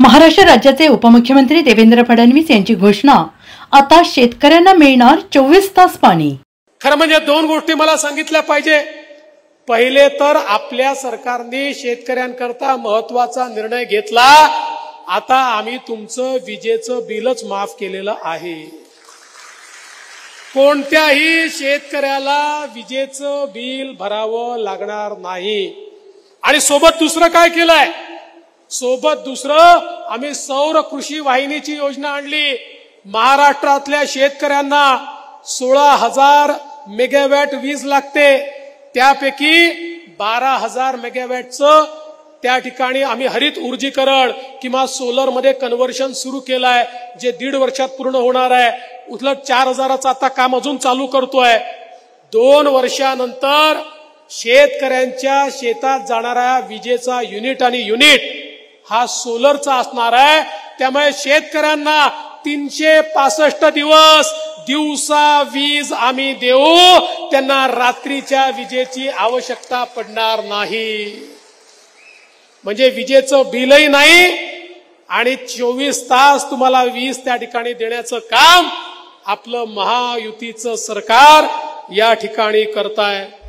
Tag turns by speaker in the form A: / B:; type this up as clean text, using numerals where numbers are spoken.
A: महाराष्ट्र राज्याचे उपमुख्यमंत्री देवेंद्र फडणवीस यांची घोषणा, आता शेतकऱ्यांना मिळणार 24 तास पाणी।
B: खरं म्हणजे दोन गोष्टी मला सांगितल्या पाहिजे। पहिले तर आपल्या सरकारने शेतकऱ्यांकरता महत्त्वाचा निर्णय घेतला, आता आम्ही तुमचं विजेचं बिलच माफ केलेलं आहे। कोणत्याही शेतकऱ्याला विजेचं बिल भरावं लागणार नाही। आणि सोबत दुसरं काय केलंय, आम्ही सौर कृषी वाहिनीची योजना आणली। महाराष्ट्रातल्या शेतकऱ्यांना 16,000 मेगावॅट वीज लागते, त्यापैकी 12,000 मेगावॅटचं त्या ठिकाणी आम्ही हरित ऊर्जीकरण किंवा सोलर मध्ये कन्व्हर्शन सुरू केलंय, जे 1.5 वर्षात पूर्ण होणार आहे। उलट 4,000चं आता काम अजून चालू करतोय। 2 वर्षानंतर शेतकऱ्यांच्या शेतात जाणारा विजेचा युनिट हा सोलरचा असणार आहे। त्यामुळे शेतकऱ्यांना 365 दिवस दिवसा वीज आम्ही देऊ, त्यांना रात्रीच्या विजेची आवश्यकता पडणार नाही। म्हणजे विजेचं बिलही नाही आणि 24 तास तुम्हाला वीज त्या ठिकाणी देण्याचं काम आपलं महायुतीचं सरकार या ठिकाणी करताय।